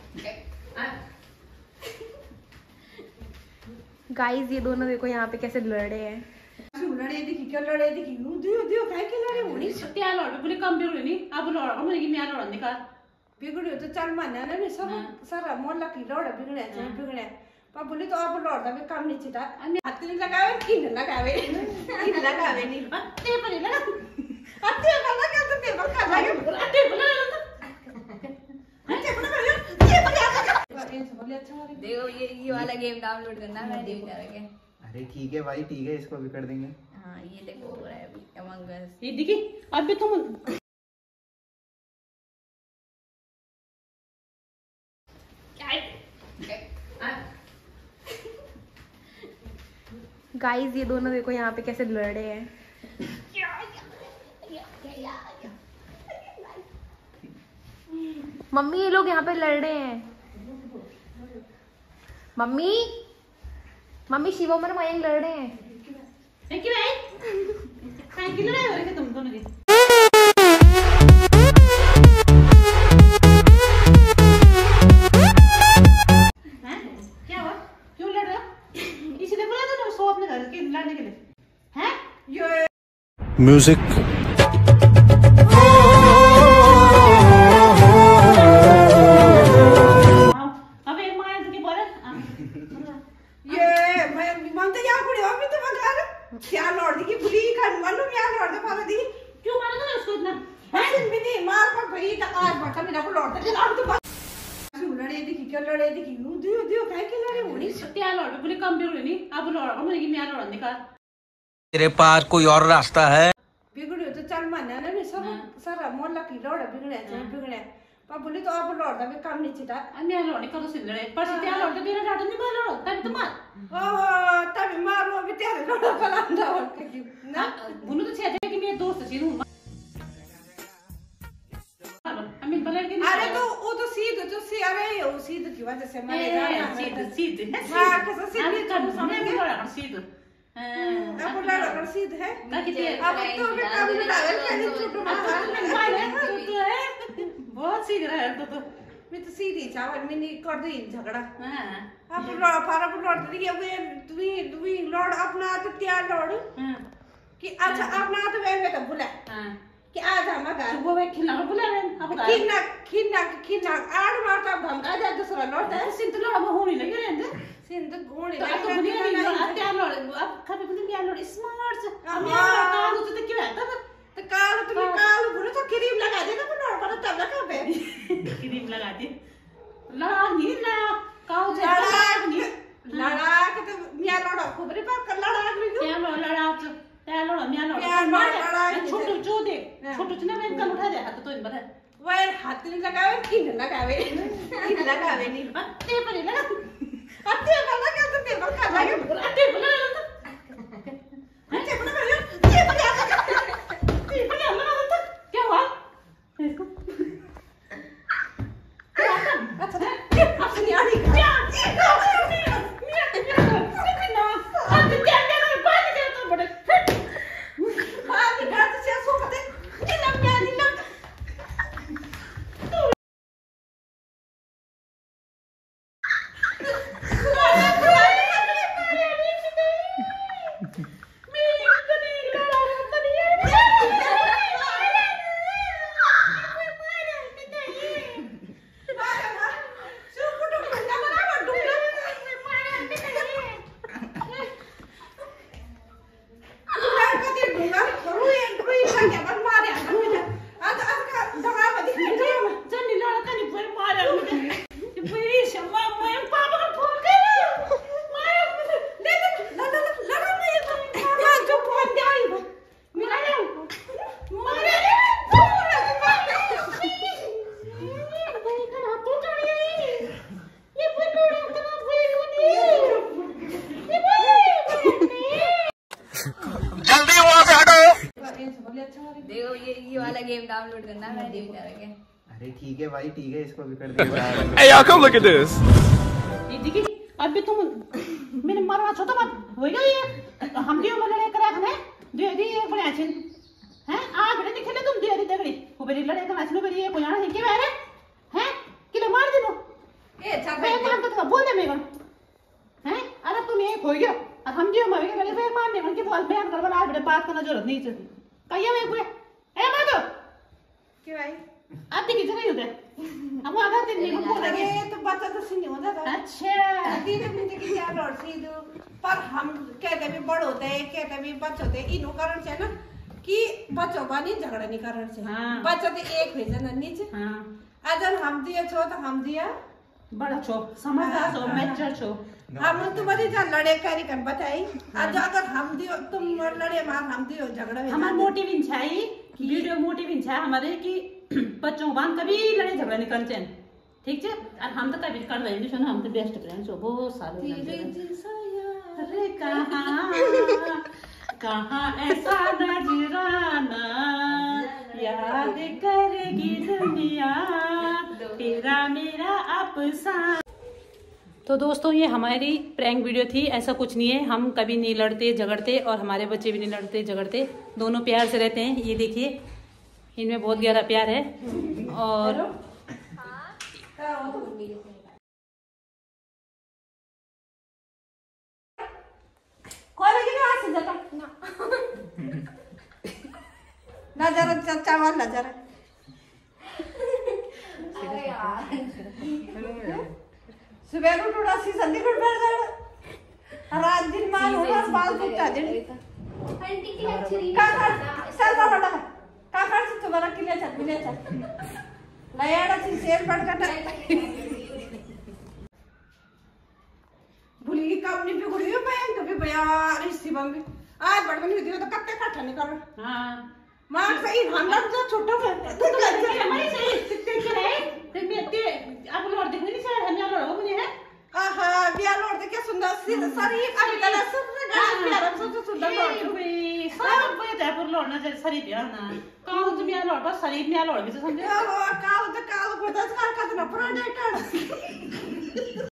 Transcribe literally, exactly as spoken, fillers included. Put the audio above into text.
Guys ये दोनों देखो यहाँ पे कैसे लड़े हैं। लड़े देखी क्या लड़े देखी नु दियो दियो काय के लड़े होनी त्या लड़ बोले कम बिगड़े नहीं अब लड़ हम कि मैं लड़ने का बिगड़े तो चल मानना ना नहीं सब सारा मोहल्ला की लड़ बिगड़े चल बिगड़े पर बोले तो अब लड़दा में काम नहीं चीता हाथ नहीं लगावे किन लगावे किन लगावे नहीं अत्ते पर लगा अत्ते वाला क्या तो ते बका लगे अत्ते पर लगा अत्ते पर लगा ये पर लगा बोले अच्छा देखो ये ये वाला गेम डाउनलोड करना मैं नहीं कर रहा। अरे ठीक है भाई ठीक है इसको भी कर देंगे। हाँ ये देखो हो रहा है अभी अमंग अस। ये देखी अभी तुम गाइस ये दोनों देखो यहाँ पे कैसे लड़े हैं। मम्मी ये लोग यहाँ पे लड़ रहे हैं। मम्मी मम्मी शिवम और मयंक लड़ रहे हैं। थैंक यू भाई थैंक यू लड़ाई हो रही है तुम दोनों की। हैं क्या हुआ क्यों लड़ रहे हो? इसलिए बोला था ना सो अपने घर के लड़ने के लिए हैं ये म्यूजिक क्या लौट दी बुली का मालूम यार लौट दे पाला दी क्यों मारा था उसको इतना है मिनी मार पर भाई का आज बका मेरा को लौट दे लौट तो लड़े देखी क्या लड़े देखी नु दियो दियो काय के लड़े होनी त्या लड़ बोले कम बिगड़े नहीं अब लड़ हम कि मैं लड़ने का तेरे पास कोई और रास्ता है? बिगड़े तो चल मानना ना नहीं सब सारा मोहल्ला की लड़ बिगड़े चल बिगड़े पर बोले तो अब लौटदा में काम नहीं चीता मैं लड़ने का तो सिल रहे पर से त्या लड़ के मेरा डाटा नहीं मार लड़ तब तो मार ओ तब मारो अभी तेरे लड़ पलांदा और के ना बुनु तो छे कि मेरे दोस्त छी हूं अमित बलर के अरे तो वो तो सीधे तो सी अरे वो सीधे की वजह से मारे सीधे सीधे सीधे हां कैसा सीधे कर सामने में लड़ा सीधे अब लड़ा कर सीधे है ना कि अब तो मैं काम में डाल के छोटू मार है बहुत सीख रहा है तो तो मैं तो सीधी चावल में नहीं कर दे झगड़ा हां अब लड़ पारा पर लड़ दी अब तू तू लड़ अपना तो क्या लड़ हां कि अच्छा अपना तो वे में तो बुला हां कि आज हम घर वो वे खिला बुला रहे अब खिन्ना खिन्ना खिन्ना आड़ मार तब धमका जा दूसरा लौट है सिंध लड़ा होने लगे रहते सिंध घोड़े तो अब तो बुनिया नहीं क्या लड़ अब कभी बुनिया क्या लड़ स्मार्ट अब मैं काल तो क्यों है तब तो काल तुम काल बुरे तो क्रीम लगा देना पर लड़ पर तब लगा पे क्रीम लगा दे लड़ा नहीं ला काल लड़ा लड़ा के तो मिया लड़ा खुबरे पर लड़ा के क्या लड़ा त्या लड़ा मिया लड़ा छोटू जो दे छोटू ने मैं कल उठा दे हाथ तो इन बता वो हाथ नहीं लगावे किन लगावे किन लगावे नहीं अत्ते पर लगा अत्ते वाला क्या तो ते बका लगे अत्ते पर लगा अत्ते पर लगा ये पर लगा ये पर लगा क्या हुआ इसको अच्छा अब सुनिए आ रही क्या देखो ये ये वाला गेम डाउनलोड करना मैं नहीं कर रहा। अरे ठीक है भाई ठीक है इसको भी कर देंगे। Hey y'all come look at this. ये देखी अभी तुम मैंने मारवा छोटा मत हो गया ये हम दियो लड़े करा हमें दे दी एक बड़े अच्छे हैं आ बड़े दिखले तुम दे दी तगड़ी वो बड़ी लड़े करा छलो बड़ी ये कोई आना है के बारे हैं किले मार देनो के अच्छा मैं काम तो बोल दे मेरे हैं अरे तुम ये हो गया अब हम जो मवे के लगे फिर मारने मन के बोल बयान कर बना बड़े बात करना जरूरत नहीं चाहिए कहिए मैं कोई ए मां तो के भाई अब देखिए जरा ही होता हम आधा दिन नहीं बोल अरे रहे तो बच्चा तो सुनी होता था अच्छा दिन दिन की क्या लड़ सी दो पर हम कहते भी बड़ होते हैं कहते भी बच्चे होते हैं इनो कारण से ना कि बच्चों का नहीं झगड़ा नहीं कारण से हाँ। बच्चा तो एक भेजन नीचे हां अजन हम दिया छो तो हम दिया बड़ा छो समझदार छो मैच्योर छो हम तुम्हारी जा लड़े करी कर बताई आज अगर हम दियो तुम लड़े मार हम दियो झगड़ा में हमारा मोटिव इन छाई वीडियो मोटिव इन छा हमारे कि बच्चों बान कभी लड़े झगड़ा नहीं करते हैं ठीक है और हम तो कभी कर रहे हैं हम तो बेस्ट फ्रेंड्स हो बहुत सारे अरे कहाँ कहाँ ऐसा नजराना याद करेगी दुनिया तेरा मेरा अफसाना। तो दोस्तों ये हमारी प्रैंक वीडियो थी। ऐसा कुछ नहीं है, हम कभी नहीं लड़ते झगड़ते और हमारे बच्चे भी नहीं लड़ते झगड़ते, दोनों प्यार से रहते हैं। ये देखिए इनमें बहुत गहरा प्यार है। और ना जरा चाचा वाला जरा सुबह उठ उड़ा सी संधि कर बैठ जा रात दिन मान उड़ा बाल कुत्ता दिन आंटी की अच्छी का कर चल बड़ा का कर से तुम्हारा किले चल किले चल लयाड़ा सी शेर पड़ कटा भूली कब नहीं बिगड़ी हो बयान कभी बयान इसी बंग आज बड़ बनी होती है तो कत्ते काटा नहीं कर हाँ मार सही हम लोग तो छोटा है तू तो लड़के हमारी सही देख रहे ते मेते आप लोग देखने नहीं सर हम लोग हो नहीं है आहा बिया लोड के सुंदर सी सारी अभी कला सुंदर गाना प्यारा सब सुंदर लोड भाई सब पे ते पर लोड ना सरी बिया ना काउ तुम या लोड बस सरी बिया लोड भी तो समझे काल तो काल को दस काल का तो ना प्रोडक्ट